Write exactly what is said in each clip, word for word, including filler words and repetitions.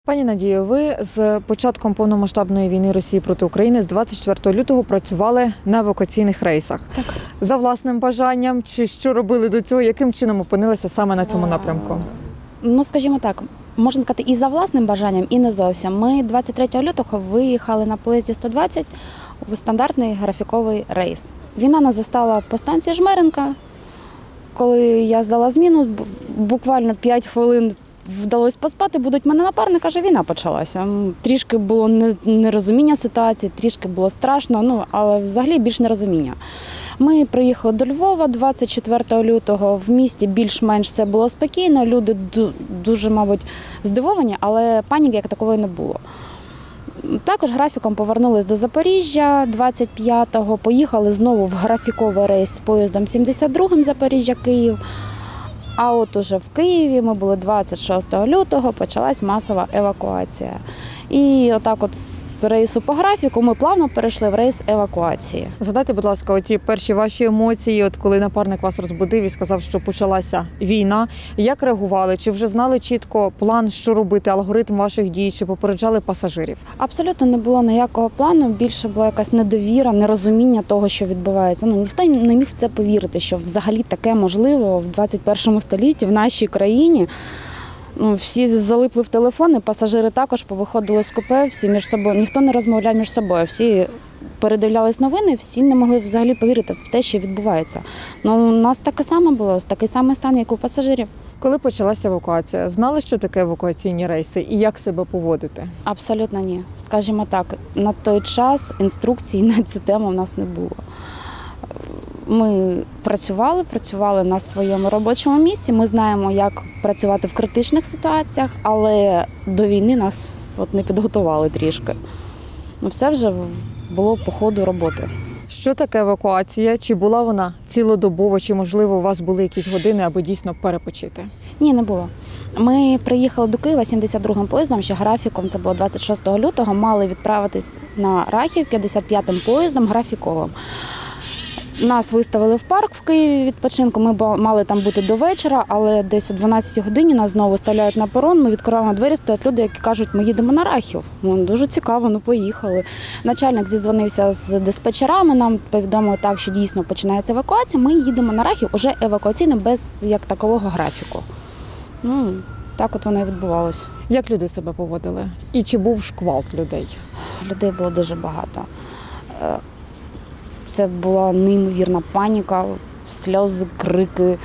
Пані Надію, ви з початком повномасштабної війни Росії проти України з двадцять четвертого лютого працювали на евакуаційних рейсах. Так. За власним бажанням, чи що робили до цього, яким чином опинилися саме на цьому напрямку? Ну, скажімо так, можна сказати, і за власним бажанням, і не зовсім. Ми двадцять третього лютого виїхали на поїзді сто двадцять у стандартний графіковий рейс. Війна нас застала по станції Жмеринка. Коли я здала зміну, буквально п'ять хвилин вдалося поспати, будуть мене напарник, каже, війна почалася. Трішки було нерозуміння ситуації, трішки було страшно, ну, але взагалі більш нерозуміння. Ми приїхали до Львова двадцять четвертого лютого, в місті більш-менш все було спокійно, люди дуже, мабуть, здивовані, але паніки як такової не було. Також графіком повернулись до Запоріжжя двадцять п'ятого, поїхали знову в графіковий рейс з поїздом сімдесят другим Запоріжжя-Київ. А от уже в Києві ми були двадцять шостого лютого, почалась масова евакуація. І отак от з рейсу по графіку ми плавно перейшли в рейс евакуації. Задайте, будь ласка, оті перші ваші емоції, от коли напарник вас розбудив і сказав, що почалася війна. Як реагували? Чи вже знали чітко план, що робити, алгоритм ваших дій, чи попереджали пасажирів? Абсолютно не було ніякого плану, більше була якась недовіра, нерозуміння того, що відбувається. Ну, ніхто не міг в це повірити, що взагалі таке можливо в двадцять першому столітті в нашій країні. Ну, всі залипли в телефони, пасажири також повиходили з купе, всі між собою, ніхто не розмовляв між собою, всі передивлялись новини, всі не могли взагалі повірити в те, що відбувається. Ну, у нас таке саме було, такий самий стан, як у пасажирів. Коли почалася евакуація, знали, що таке евакуаційні рейси і як себе поводити? Абсолютно ні. Скажімо так, на той час інструкцій на цю тему в нас не було. Ми працювали, працювали на своєму робочому місці, ми знаємо, як працювати в критичних ситуаціях, але до війни нас от не підготували трішки. Ну, все вже було по ходу роботи. Що таке евакуація? Чи була вона цілодобово, чи, можливо, у вас були якісь години, аби дійсно перепочити? Ні, не було. Ми приїхали до Києва сімдесят другим поїздом, ще графіком, це було двадцять шостого лютого, мали відправитись на Рахів п'ятдесят п'ятим поїздом графіковим. Нас виставили в парк в Києві відпочинку, ми мали там бути до вечора, але десь о дванадцятій годині нас знову виставляють на перон, ми відкриваємо двері, стоять люди, які кажуть, ми їдемо на Рахів. Ну, дуже цікаво, ну поїхали. Начальник зізвонився з диспетчерами, нам повідомили так, що дійсно починається евакуація, ми їдемо на Рахів уже евакуаційно, без як такового графіку. Ну, так от воно і відбувалося. Як люди себе поводили? І чи був шквал людей? Людей було дуже багато. Це була неймовірна паніка, сльози, крики.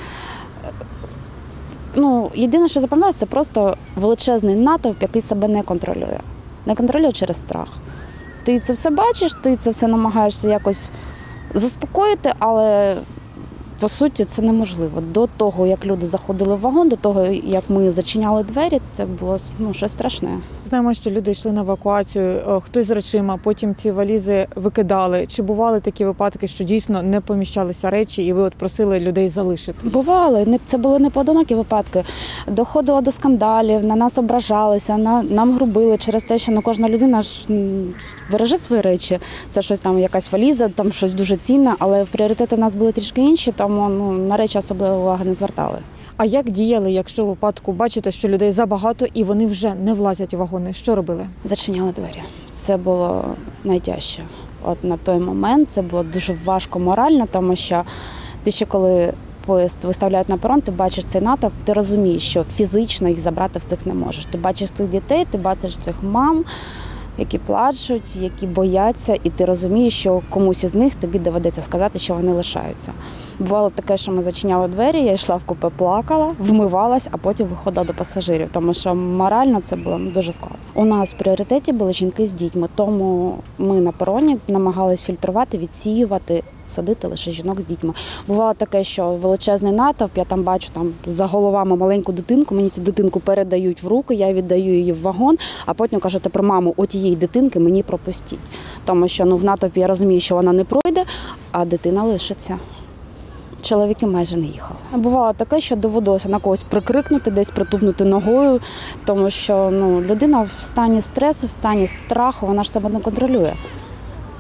Ну, єдине, що запам'яталося, це просто величезний натовп, який себе не контролює. Не контролює через страх. Ти це все бачиш, ти це все намагаєшся якось заспокоїти, але по суті це неможливо. До того, як люди заходили в вагон, до того, як ми зачиняли двері, це було ну, щось страшне. Знаємо, що люди йшли на евакуацію, хтось з речима, потім ці валізи викидали. Чи бували такі випадки, що дійсно не поміщалися речі і ви от просили людей залишити? Бували. Це були непоодинокі випадки. Доходило до скандалів, на нас ображалися, на, нам грубили через те, що ну, кожна людина ж береже свої речі. Це щось там, якась валіза, там щось дуже цінне, але в пріоритети в нас були трішки інші, тому ну, на речі особливо уваги не звертали. А як діяли, якщо в випадку бачите, що людей забагато і вони вже не влазять у вагони? Що робили? Зачиняли двері. Це було найтяжче. От на той момент це було дуже важко морально, тому що ти ще коли поїзд виставляють на перон, ти бачиш цей натовп, ти розумієш, що фізично їх забрати всіх не можеш. Ти бачиш цих дітей, ти бачиш цих мам, які плачуть, які бояться, і ти розумієш, що комусь із них тобі доведеться сказати, що вони лишаються. Бувало таке, що ми зачиняли двері, я йшла в купе, плакала, вмивалась, а потім виходила до пасажирів, тому що морально це було дуже складно. У нас в пріоритеті були жінки з дітьми, тому ми на пероні намагались фільтрувати, відсіювати, садити лише жінок з дітьми. Бувало таке, що величезний натовп, я там бачу там за головами маленьку дитинку, мені цю дитинку передають в руки, я віддаю її в вагон, а потім кажу, тепер маму, отієї дитинки мені пропустіть. Тому що ну, в натовпі я розумію, що вона не пройде, а дитина лишиться. Чоловіки майже не їхали. Бувало таке, що доводилося на когось прикрикнути, десь притупнути ногою, тому що ну, людина в стані стресу, в стані страху, вона ж себе не контролює.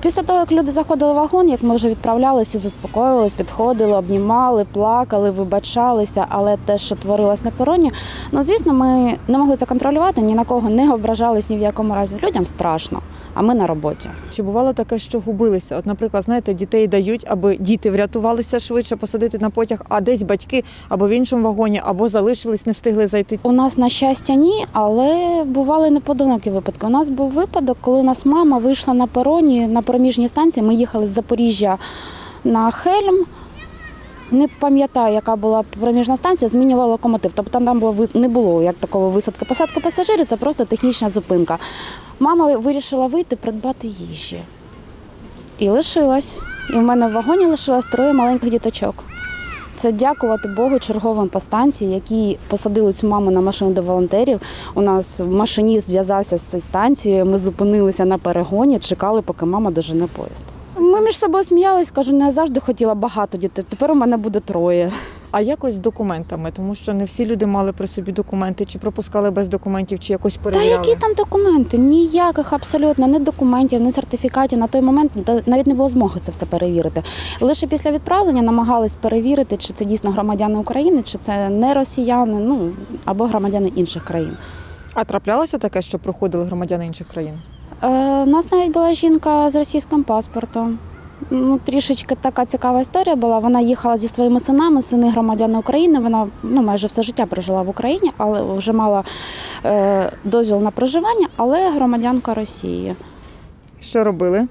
Після того, як люди заходили в вагон, як ми вже відправляли, всі заспокоювались, підходили, обнімали, плакали, вибачалися, але те, що творилось на пероні, ну, звісно, ми не могли це контролювати, ні на кого не ображались ні в якому разі. Людям страшно, а ми на роботі. Чи бувало таке, що губилися? От, наприклад, знаєте, дітей дають, аби діти врятувалися швидше, посадити на потяг, а десь батьки або в іншому вагоні, або залишились, не встигли зайти. У нас, на щастя, ні, але бували неподобні випадки. У нас був випадок, коли у нас мама вийшла на пероні, на проміжній станції. Ми їхали з Запоріжжя на Хельм. Не пам'ятаю, яка була проміжна станція, змінювала локомотив. Тобто там було, не було як такого висадки-посадки пасажирів, це просто технічна зупинка. Мама вирішила вийти, придбати їжі. І лишилась. І в мене в вагоні лишилось троє маленьких діточок. Це дякувати Богу черговим по станції, які посадили цю маму на машину до волонтерів. У нас машиніст зв'язався з цією станцією, ми зупинилися на перегоні, чекали, поки мама дожене поїзд. Ми між собою сміялись, кажу, не завжди хотіла багато дітей, тепер у мене буде троє. А якось з документами, тому що не всі люди мали при собі документи, чи пропускали без документів, чи якось Та перевіряли? які там документи? Ніяких абсолютно, ні документів, ні сертифікатів. На той момент навіть не було змоги це все перевірити. Лише після відправлення намагались перевірити, чи це дійсно громадяни України, чи це не росіяни, ну або громадяни інших країн. А траплялося таке, що проходили громадяни інших країн? Е, у нас навіть була жінка з російським паспортом. Ну, трішечки така цікава історія була. Вона їхала зі своїми синами, сини громадяни України. Вона ну, майже все життя прожила в Україні, але вже мала е, дозвіл на проживання, але громадянка Росії. Що робили?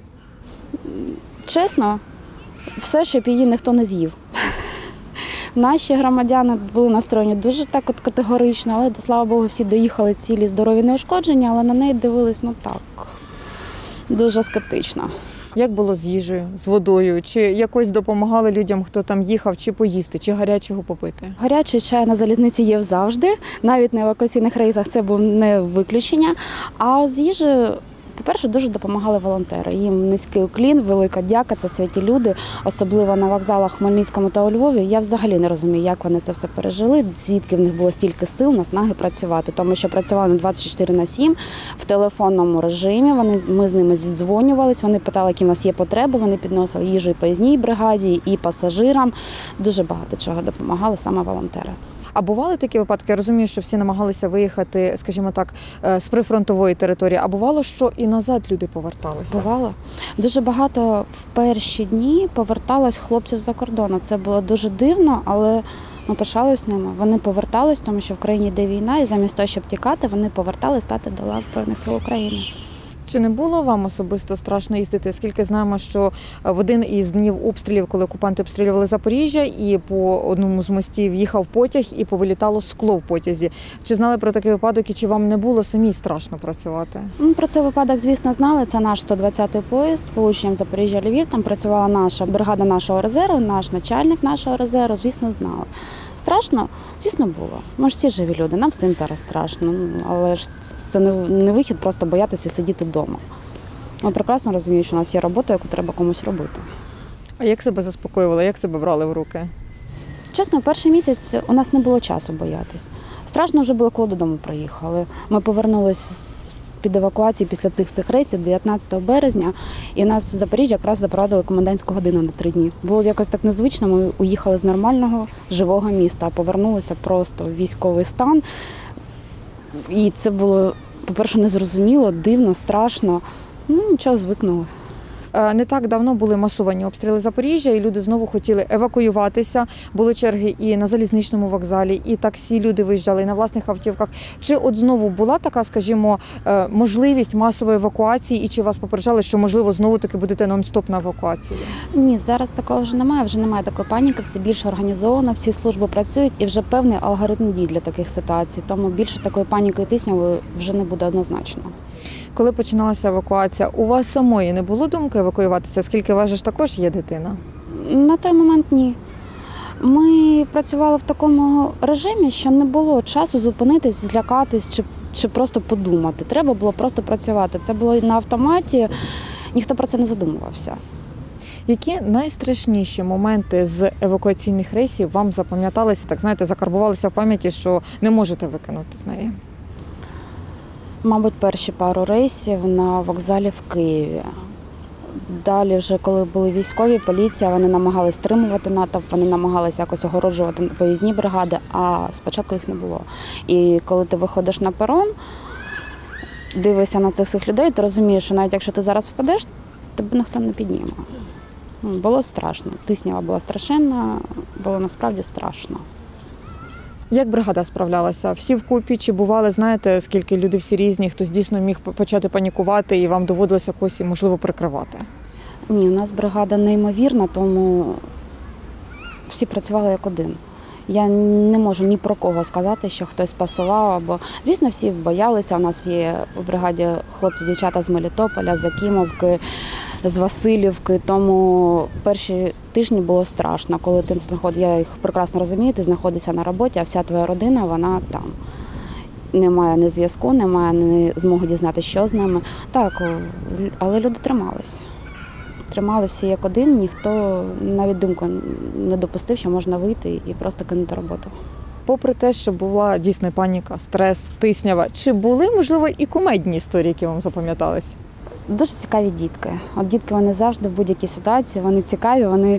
Чесно, все, щоб її ніхто не з'їв. Наші громадяни були настроєні дуже так от категорично, але, слава Богу, всі доїхали цілі, здорові, неушкоджені, але на неї дивились, ну так, дуже скептично. Як було з їжею, з водою? Чи якось допомагали людям, хто там їхав, чи поїсти, чи гарячого попити? Гарячий чай на залізниці є завжди, навіть на евакуаційних рейсах це був не виключення. А з їжею, по-перше, дуже допомагали волонтери. Їм низький уклін, велика дяка, це святі люди, особливо на вокзалах в Хмельницькому та у Львові. Я взагалі не розумію, як вони це все пережили, звідки в них було стільки сил, наснаги працювати. Тому що працювали двадцять чотири на сім в телефонному режимі, вони, ми з ними зідзвонювались, вони питали, які в нас є потреби, вони підносили їжу і поїзній бригаді, і пасажирам. Дуже багато чого допомагали саме волонтери. А бували такі випадки? Я розумію, що всі намагалися виїхати, скажімо так, з прифронтової території. А бувало, що і назад люди поверталися? Бувало. Дуже багато в перші дні поверталось хлопців за кордону. Це було дуже дивно, але ми пишались ними. Вони повертались, тому що в країні йде війна, і замість того, щоб тікати, вони повертались стати до лав Збройних сил України. Чи не було вам особисто страшно їздити? Оскільки знаємо, що в один із днів обстрілів, коли окупанти обстрілювали Запоріжжя, і по одному з мостів їхав потяг і повилітало скло в потязі. Чи знали про такий випадок і чи вам не було самій страшно працювати? Ми про цей випадок, звісно, знали. Це наш сто двадцятий поїзд з полученням Запоріжжя-Львів. Там працювала наша бригада нашого резерву, наш начальник нашого резерву, звісно, знали. Страшно? Звісно, було. Ми ж всі живі люди, нам всім зараз страшно. Але ж це не вихід просто боятися сидіти вдома. Ми прекрасно розуміємо, що у нас є робота, яку треба комусь робити. А як себе заспокоювали, як себе брали в руки? Чесно, в перший місяць у нас не було часу боятись. Страшно вже було, коли додому приїхали. Ми повернулися під евакуації після цих всіх рейсів дев'ятнадцятого березня, і нас в Запоріжжі якраз запровадили комендантську годину на три дні. Було якось так незвично, ми уїхали з нормального, живого міста, а повернулися просто в військовий стан. І це було, по-перше, незрозуміло, дивно, страшно. Ну, нічого, звикнули. Не так давно були масовані обстріли Запоріжжя, і люди знову хотіли евакуюватися. Були черги і на залізничному вокзалі, і таксі люди виїжджали, і на власних автівках. Чи от знову була така, скажімо, можливість масової евакуації, і чи вас попереджали, що, можливо, знову-таки будете нон-стоп на евакуації? Ні, зараз такого вже немає, вже немає такої паніки, все більше організовано, всі служби працюють, і вже певний алгоритм дій для таких ситуацій. Тому більше такої паніки і тисня вже не буде однозначно. Коли починалася евакуація, у вас самої не було думки евакуюватися, оскільки у вас ж також є дитина? На той момент ні. Ми працювали в такому режимі, що не було часу зупинитись, злякатись чи, чи просто подумати. Треба було просто працювати. Це було на автоматі, ніхто про це не задумувався. Які найстрашніші моменти з евакуаційних рейсів вам запам'яталися, так знаєте, закарбувалися в пам'яті, що не можете викинути з неї? Мабуть, перші пару рейсів на вокзалі в Києві. Далі, вже коли були військові, поліція, вони намагалися стримувати натовп, вони намагалися якось огороджувати поїзні бригади, а спочатку їх не було. І коли ти виходиш на перон, дивишся на цих всіх людей, ти розумієш, що навіть якщо ти зараз впадеш, тебе ніхто не підніме. Було страшно. Тиснява була страшенна, було насправді страшно. Як бригада справлялася? Всі вкупі чи бували, знаєте, скільки люди всі різні, хтось дійсно міг почати панікувати і вам доводилося когось, можливо, прикривати? Ні, у нас бригада неймовірна, тому всі працювали як один. Я не можу ні про кого сказати, що хтось пасував, або, звісно, всі боялися. У нас є в бригаді хлопці-дівчата з Мелітополя, з Якимовки, з Васильівки, тому перші тижні було страшно, коли ти знаходиш, я їх прекрасно розумію, ти знаходишся на роботі, а вся твоя родина, вона там. Немає ні зв'язку, немає ні змоги дізнатися, що з ними. Так, але люди тримались. Трималися як один, ніхто навіть думку не допустив, що можна вийти і просто кинути роботу. Попри те, що була дійсно паніка, стрес, тиснява, чи були, можливо, і кумедні історії, які вам запам'ятались? Дуже цікаві дітки. От дітки, вони завжди в будь-якій ситуації, вони цікаві, вони,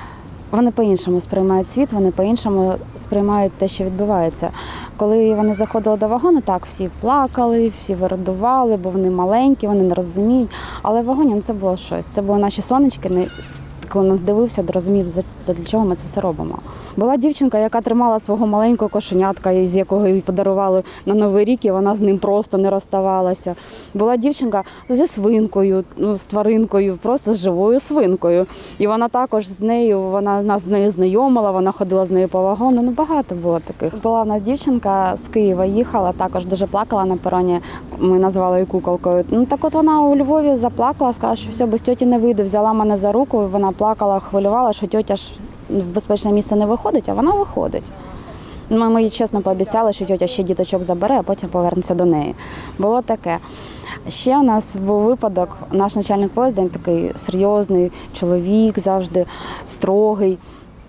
вони по-іншому сприймають світ, вони по-іншому сприймають те, що відбувається. Коли вони заходили до вагону, так, всі плакали, всі вирадували, бо вони маленькі, вони не розуміють. Але в вагоні ну, це було щось. Це були наші сонечки, коли нас дивився, розумів, для чого ми це все робимо. Була дівчинка, яка тримала свого маленького кошенятка, з якого їй подарували на Новий рік, і вона з ним просто не розставалася. Була дівчинка зі свинкою, ну, з тваринкою, просто з живою свинкою. І вона також з нею, вона нас з нею знайомила, вона ходила з нею по вагону. Ну, багато було таких. Була в нас дівчинка, з Києва їхала, також дуже плакала на пероні, ми назвали її куколкою. Ну, так от вона у Львові заплакала, сказала, що все, без тьоті не вийду, взяла мене за руку, і вона плакала, хвилювала, що тьотя ж в безпечне місце не виходить, а вона виходить. Ми, ми їй чесно пообіцяли, що тьотя ще діточок забере, а потім повернеться до неї. Було таке. Ще у нас був випадок, наш начальник поїзду, він такий серйозний чоловік, завжди строгий.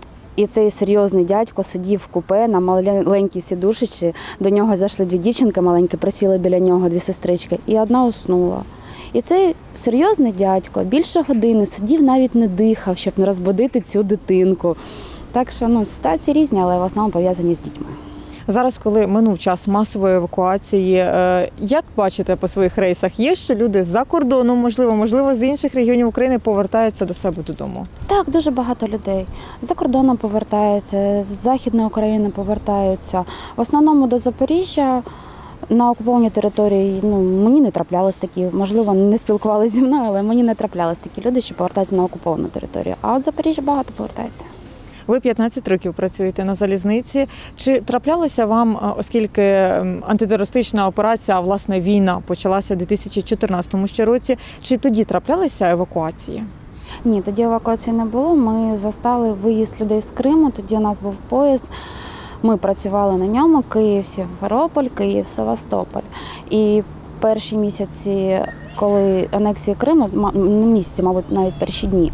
І цей серйозний дядько сидів в купе на маленькій сідушечці, до нього зайшли дві дівчинки маленькі, присіли біля нього, дві сестрички, і одна уснула. І цей серйозний дядько більше години сидів, навіть не дихав, щоб не розбудити цю дитинку. Так що ну, ситуації різні, але в основному пов'язані з дітьми. Зараз, коли минув час масової евакуації, як бачите по своїх рейсах, є, що люди з-за кордону, можливо, можливо, з інших регіонів України повертаються до себе додому? Так, дуже багато людей. За кордоном повертаються, з Західної України повертаються. В основному до Запоріжжя. На окупованій території ну, мені не траплялись такі, можливо, не спілкувалися зі мною, але мені не траплялись такі люди, що повертаються на окуповану територію. А от Запоріжжя багато повертається. Ви п'ятнадцять років працюєте на залізниці. Чи траплялося вам, оскільки антитерористична операція, а власне війна почалася у дві тисячі чотирнадцятому ще році, чи тоді траплялися евакуації? Ні, тоді евакуації не було. Ми застали виїзд людей з Криму, тоді у нас був поїзд. Ми працювали на ньому, Київ, Сімферополь, Київ, Севастополь. І перші місяці, коли анексії Криму, не місяці, мабуть, навіть перші дні,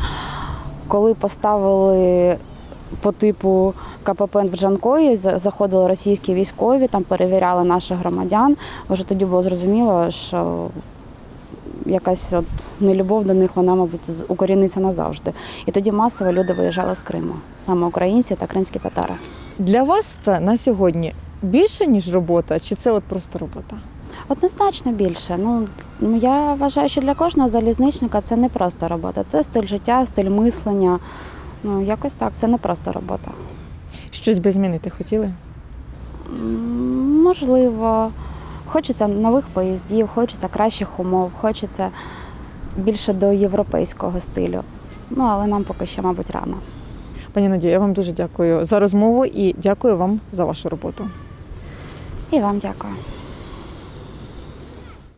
коли поставили по типу ка пе пе в Джанкої, заходили російські військові, там перевіряли наших громадян, вже тоді було зрозуміло, що якась от нелюбов до них, вона, мабуть, укоріниться назавжди. І тоді масово люди виїжджали з Криму, саме українці та кримські татари. Для вас це на сьогодні більше, ніж робота, чи це от просто робота? Однозначно більше. Ну, я вважаю, що для кожного залізничника це не просто робота, це стиль життя, стиль мислення. Ну, якось так, це не просто робота. Щось би змінити хотіли? Можливо. Хочеться нових поїздів, хочеться кращих умов, хочеться більше до європейського стилю. Ну, але нам поки що, мабуть, рано. Пані Надія, я вам дуже дякую за розмову і дякую вам за вашу роботу. І вам дякую.